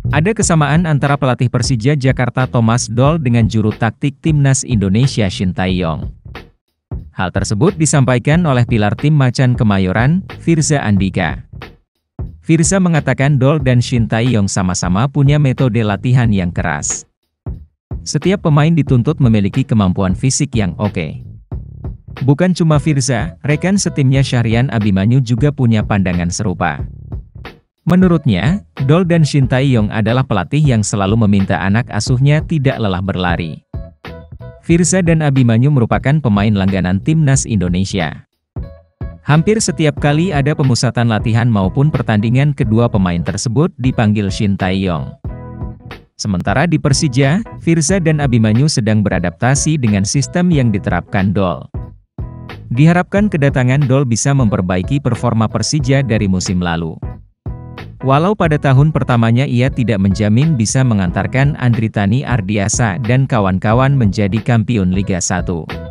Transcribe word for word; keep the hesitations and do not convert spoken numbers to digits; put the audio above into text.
Ada kesamaan antara pelatih Persija Jakarta Thomas Doll dengan juru taktik Timnas Indonesia Shin Tae-yong. Hal tersebut disampaikan oleh pilar tim Macan Kemayoran, Firza Andika. Firza mengatakan Doll dan Shin Tae-yong sama-sama punya metode latihan yang keras. Setiap pemain dituntut memiliki kemampuan fisik yang oke. Bukan cuma Firza, rekan setimnya Syahrian Abimanyu juga punya pandangan serupa. Menurutnya, Doll dan Shin Tae-yong adalah pelatih yang selalu meminta anak asuhnya tidak lelah berlari. Firza dan Abimanyu merupakan pemain langganan Timnas Indonesia. Hampir setiap kali ada pemusatan latihan maupun pertandingan kedua pemain tersebut dipanggil Shin Tae-yong. Sementara di Persija, Firza dan Abimanyu sedang beradaptasi dengan sistem yang diterapkan Doll. Diharapkan kedatangan Doll bisa memperbaiki performa Persija dari musim lalu. Walau pada tahun pertamanya ia tidak menjamin bisa mengantarkan Andritani Ardiasa dan kawan-kawan menjadi kampiun Liga satu.